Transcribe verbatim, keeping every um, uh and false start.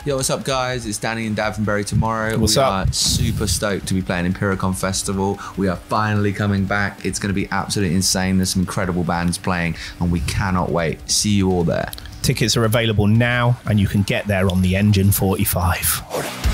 Yo, what's up, guys? It's Danny and Daventbury tomorrow. What's we up? are super stoked to be playing Impericon Festival. We are finally coming back. It's going to be absolutely insane. There's some incredible bands playing, and we cannot wait. See you all there. Tickets are available now, and you can get there on the Engine forty-five.